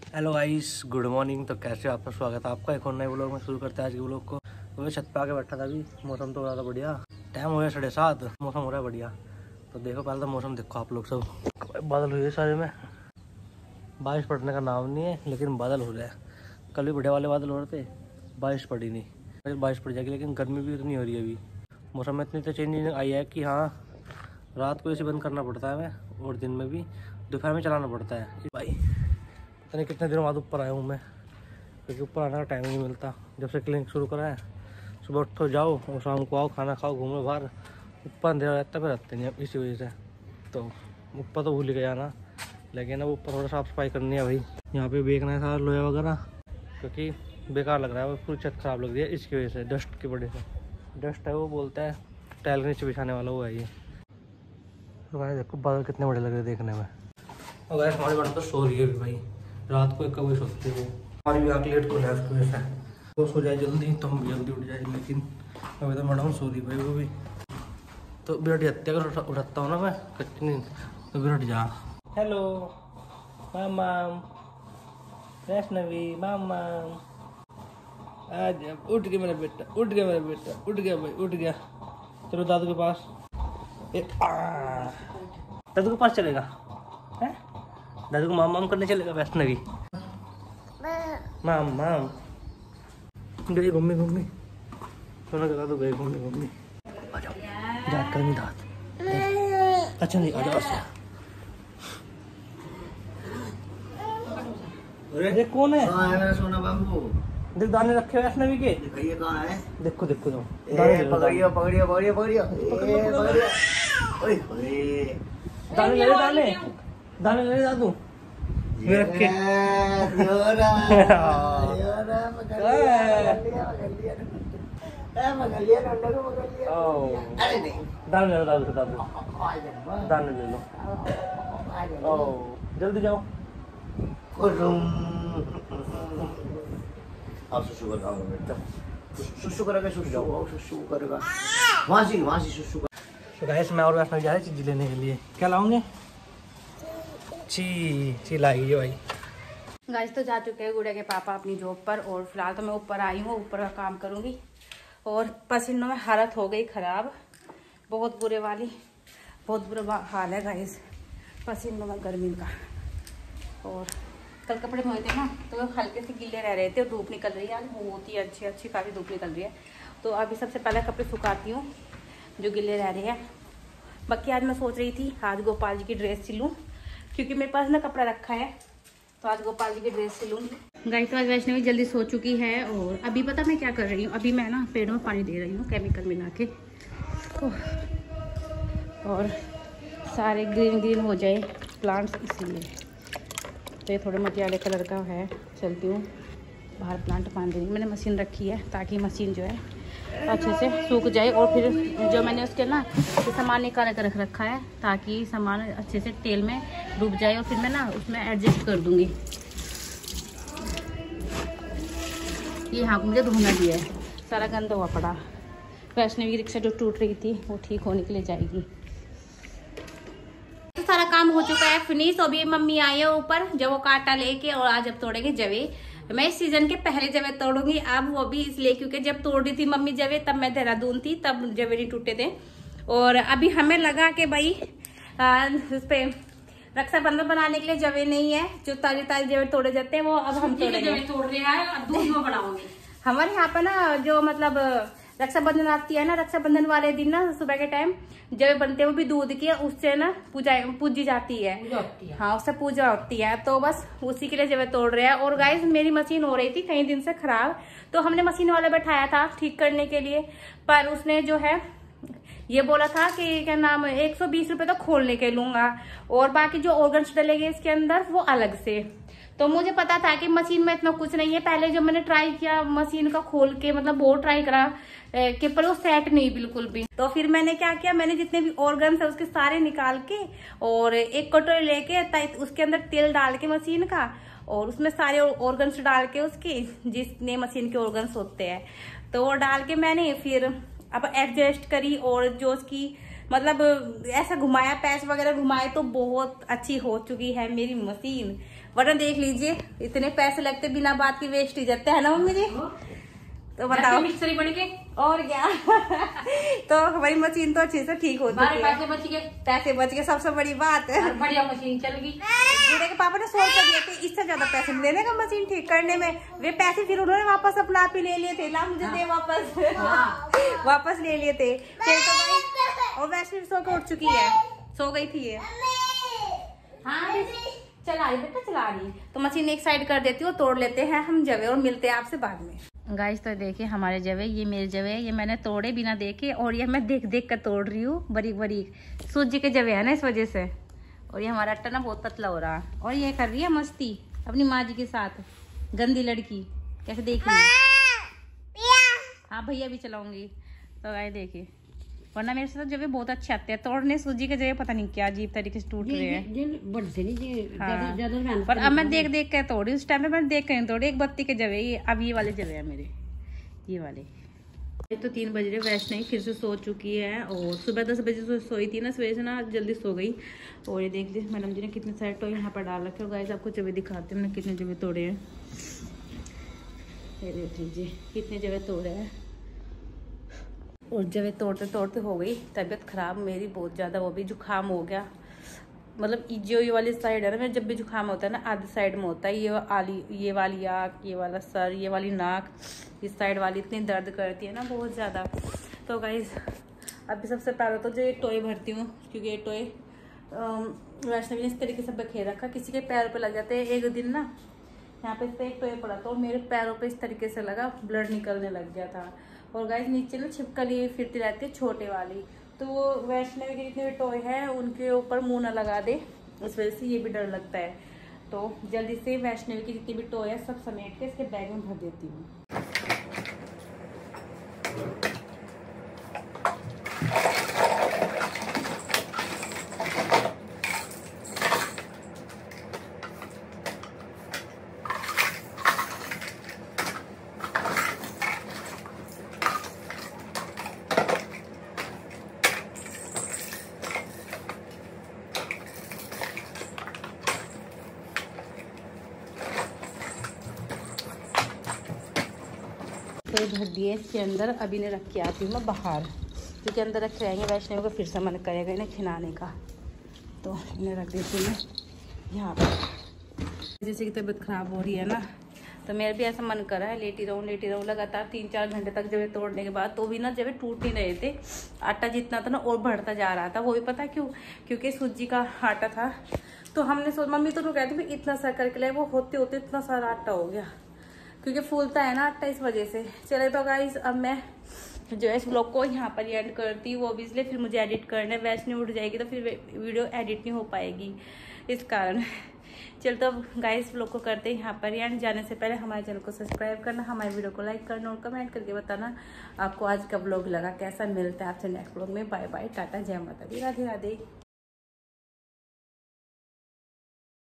Hello guys, good morning. तो कैसे आपका स्वागत है आपका एक और नए व्लॉग में। शुरू करते हैं आज के व्लॉग को। तो मैं छत पे आके बैठा था अभी, मौसम तो हो रहा था बढ़िया। टाइम हो गया 7:30, मौसम हो रहा है बढ़िया। तो देखो पहले तो मौसम देखो आप लोग सब, बादल हुए सारे में। बारिश पड़ने का नाम नहीं है लेकिन बादल हो रहा है। कल भी बढ़िया वाले बादल हो रहे थे, बारिश पड़ी नहीं। फिर बारिश पड़ जाएगी लेकिन गर्मी भी इतनी हो रही है अभी। मौसम में इतनी तो चेंजिंग आई है कि हाँ, रात को इसे बंद करना पड़ता है हमें, और दिन में भी दोपहर में चलाना पड़ता है भाई। पता नहीं कितने दिनों बाद ऊपर आया हूँ मैं, क्योंकि ऊपर आने का टाइम नहीं मिलता। जब से क्लिनिक शुरू करा है, सुबह उठो जाओ और शाम को आओ, खाना खाओ, घूमो बाहर। ऊपर अंधेरा रहता है, फिर रहते नहीं इसी वजह से। तो ऊपर तो भूल ही गया ना, लेकिन अब ऊपर थोड़ा साफ सफाई करनी है भाई। यहाँ पे बेचना है सारा लोहा वगैरह, क्योंकि बेकार लग रहा है। वो पूरी छत खराब लग रही है इसकी वजह से, डस्ट की वजह से। डस्ट है वो बोलता है टाइल के नीचे बिछाने वाला वो है ये। तो भाई देखो बादल कितने बड़े लग रहे हैं देखने में। और वैसे हमारी बड़ा तो सो रही है भाई, रात को 1 बजे सोते हो। हमारी भी आँख लेट को है उसकी वजह से। वो सो जाए जल्दी तो हम भी जल्दी उठ जाए, लेकिन अभी तो मैडम सो रही भाई वो भी। तो बिरट जाते अगर उठता हूँ ना मैं कच्ची नींद, तो बिरट जा। हेलो मामा, वैष्णवी मामा, आज उठ गया मेरा बेटा, उठ गया मेरा बेटा, उठ गया भाई, उठ गया। चलो दादू के पास। दादू के पास चलेगा है? दादू को माम माम करने चलेगा वैष्णवी। माम माम गई मम्मी, मम्मी सोना का दादू गई मम्मी, मम्मी आ जाओ, जात कर नहीं दात। अच्छा नहीं आ जाओ। अरे कौन है? सोना बाबू देख दाने रखे हुए वैष्णवी के। ये कहाँ है? देखो देखो जाओ, पकड़ियो पकड़ियो पकड़ियो पकड़ियो दाने ले दाने, दाने ले दादू रखे। दाने ले लो दादू, दाने ले लो। जल्दी जाओ। अब सुसु करेगा बेटा, सुसु करेगा, सुसु करेगा। वहाँ से सुसु कर। तो गाइस मैं और वैष्णवी जा रहे हैं चीज़ लेने के लिए। क्या लाओगे? ची लाएगी भाई। गाइस तो जा चुके हैं गुड़िया के पापा अपनी जॉब पर, और फिलहाल तो मैं ऊपर आई हूँ, ऊपर का काम करूँगी। और पसीनों में हालत हो गई ख़राब, बहुत बुरे वाली, बहुत बुरा हाल है गाइस पसीनों में गर्मी का। और कल कपड़े धोए थे ना, तो वो हल्के से गीले रह रहे थे और धूप निकल रही है आज, बहुत ही अच्छी काफ़ी धूप निकल रही है। तो अभी सबसे पहले कपड़े सुखाती हूँ जो गिले रह रहे हैं। बाकी आज मैं सोच रही थी आज गोपाल जी की ड्रेस सिलूँ, क्योंकि मेरे पास ना कपड़ा रखा है, तो आज गोपाल जी की ड्रेस सिलूँगी। गाइस तो आज वैष्णवी जल्दी सो चुकी है, और अभी पता मैं क्या कर रही हूँ, अभी मैं ना पेड़ों में पानी दे रही हूँ केमिकल मिला के, और सारे ग्रीन हो जाए प्लांट्स, इसलिए। तो ये थोड़े मटियाले कलर का है। चलती हूँ बाहर प्लांट बांध देंगे। मैंने मशीन रखी है ताकि मशीन जो है अच्छे से सूख जाए, और फिर जो मैंने उसके ना सामान निकाल कर रख रखा है ताकि सामान अच्छे से तेल में डूब जाए, और फिर मैं ना उसमें एडजस्ट कर दूँगी। ये यहाँ को मुझे धोना दिया है, सारा गंदा हुआ पड़ा। वैष्णवी की रिक्शा जो टूट रही थी वो ठीक होने के लिए जाएगी। तो सारा काम हो चुका है फिनिश। अभी मम्मी आई है ऊपर जब वो कांटा लेके, और आज अब तोड़ेंगे जवे। मैं इस सीजन के पहले जवे तोड़ूंगी, अब वो भी इसलिए क्योंकि जब तोड़ रही थी मम्मी जवे तब मैं देहरादून थी, तब जवे नहीं टूटे थे। और अभी हमें लगा कि भाई उस पे रक्षाबंधन बनाने के लिए जवे नहीं है, जो ताजी जवे तोड़े जाते हैं वो अब हम तोड़ेंगे। तोड़ रहे हैं, अब दूध में बनाऊंगी। हमारे यहाँ पे ना जो मतलब रक्षाबंधन आती है ना, रक्षाबंधन वाले दिन ना सुबह के टाइम जब बनते हैं वो भी दूध की, उससे ना पूजी जाती है। हाँ, उससे पूजा होती है, तो बस उसी के लिए जब तोड़ रहे हैं। और गाइस मेरी मशीन हो रही थी कई दिन से खराब, तो हमने मशीन वाला बैठाया था ठीक करने के लिए, पर उसने जो है ये बोला था कि क्या नाम 120 रुपए तो खोलने के लूंगा, और बाकी जो ऑर्गन्स डलेंगे इसके अंदर वो अलग से। तो मुझे पता था कि मशीन में इतना कुछ नहीं है। पहले जो मैंने ट्राई किया मशीन का खोल के, मतलब बहुत ट्राई करा कि पर वो सेट नहीं बिल्कुल भी। तो फिर मैंने क्या किया, मैंने जितने भी ऑर्गन्स है उसके सारे निकाल के, और एक कटोरी लेके उसके अंदर तेल डाल के मशीन का, और उसमें सारे ऑर्गन्स डाल के उसके जितने मशीन के ऑर्गन्स होते हैं, तो वो डाल के मैंने फिर अब एडजस्ट करी। और जो उसकी मतलब ऐसा घुमाया, पैच वगैरह घुमाए, तो बहुत अच्छी हो चुकी है मेरी मशीन। वरना देख लीजिए इतने पैसे लगते बिना बात की वेस्ट ही जाते है ना मम्मी जी। तो बताओ मिक्सरी बन के और क्या तो हमारी मशीन तो अच्छे से ठीक हो चुकी है, पैसे बच गए, सबसे बड़ी बात है। बढ़िया मशीन चल गई। बूढ़े के पापा ने सोच कर दिया कि इससे ज्यादा पैसे नहीं देने का मशीन ठीक करने में, वे पैसे फिर उन्होंने वापस अपना आप ही ले लिए थे, ला मुझे दे वापस वापस ले लिए थे। फिर तो भाई और वैष्णवी सो के उठ चुकी है, सो गई थी ये। हाँ चला रही बेटा, चला रही। तो मशीन एक साइड कर देती हूँ, तोड़ लेते हैं हम जवे और मिलते हैं आपसे बाद में। गाइस तो देखिए हमारे जवे, ये मेरे जवे, ये मैंने तोड़े बिना देखे, और ये मैं देख देख कर तोड़ रही हूँ, बारीक बारीक सूजी के जवे है ना इस वजह से। और ये हमारा आटा ना बहुत पतला हो रहा है, और ये कर रही है मस्ती अपनी माँ जी के साथ, गंदी लड़की कैसे देख रही है। हाँ भैया भी चलाऊंगी। तो गाइस देखिए, वरना मेरे साथ जवे बहुत अच्छे आते हैं तोड़ने, सूजी के जवे पता नहीं क्या अजीब तरीके से टूट रहे हैं। हाँ। पर अब मैं देख देख कर तोड़ी, उस टाइम में मैं देख कर तोड़ी, एक बत्ती के जवे, ये अब ये वाले जवे हैं मेरे, ये वाले। तो 3 बज रहे, वैष्णवी फिर से सो चुकी है, और सुबह 10 बजे से सोई थी ना, सवेरे से ना जल्दी सो गई। और ये देख लीजिए मैडम जी ने कितने सारे टॉय यहाँ पर डाल रखे, और गाइस आपको जवे दिखाते हैं हमने कितने जवे तोड़े हैं। ये देख लीजिए कितने जवे तोड़े हैं। और जब तोड़ते तोड़ते हो गई तबीयत खराब मेरी बहुत ज़्यादा, वो भी जुकाम हो गया। मतलब जो ये वाली साइड है ना, मेरा जब भी जुकाम होता है ना आधी साइड में होता है, ये वाली आँख, ये वाला सर, ये वाली नाक, इस साइड वाली इतनी दर्द करती है ना बहुत ज़्यादा। तो गाइस अभी सबसे पहले तो जो ये टॉय भरती हूँ, क्योंकि ये टॉय वैष्णवी ने इस तरीके से बखेर रखा, किसी के पैरों पे लग जाते हैं। एक दिन ना यहाँ पे इस पर एक टॉय पड़ा था और मेरे पैरों पे इस तरीके से लगा, ब्लड निकलने लग गया था। और गाइस नीचे ना छिपकली फिरती रहती है छोटे वाली, तो वो वैष्णवी के जितने भी टॉय है उनके ऊपर मुंह ना लगा दे, इस वजह से ये भी डर लगता है। तो जल्दी से वैष्णवी की जितनी भी टॉय है सब समेट के इसके बैग में भर देती हूँ। तो भर दिए इसके अंदर, अभी ने रख के आती हूँ मैं बाहर, क्योंकि अंदर रखे रहेंगे वैष्णवी को फिर से मन करेगा इन्हें खिलाने का। तो इन्हें रख देती हूँ मैं यहाँ पर। जैसे कि तबीयत खराब हो रही है ना, तो मेरा भी ऐसा मन कर रहा है लेटी रहूँ लगातार 3-4 घंटे तक जब तोड़ने के बाद। तो भी ना जब टूट नहीं रहे थे, आटा जितना था ना और बढ़ता जा रहा था। वो भी पता क्यों, क्योंकि सूजी का आटा था। तो हमने सोचा, मम्मी तो कहती भाई इतना सा करके लाए, वो होते होते इतना सारा आटा हो गया, क्योंकि फूलता है ना आटा इस वजह से। चले तो गाइस अब मैं जो है इस ब्लॉग को यहाँ पर एंड करती हूँ। वो भी इसलिए फिर मुझे एडिट करना है, वैसे नहीं उठ जाएगी तो फिर वीडियो एडिट नहीं हो पाएगी, इस कारण। चल तो गाइस ब्लॉग को करते हैं यहाँ पर एंड। जाने से पहले हमारे चैनल को सब्सक्राइब करना, हमारे वीडियो को लाइक करना और कमेंट करके बताना आपको आज का ब्लॉग लगा कैसा। मिलता है आपसे नेक्स्ट ब्लॉग में। बाय बाय, टाटा, जय माता दी, राधे राधे।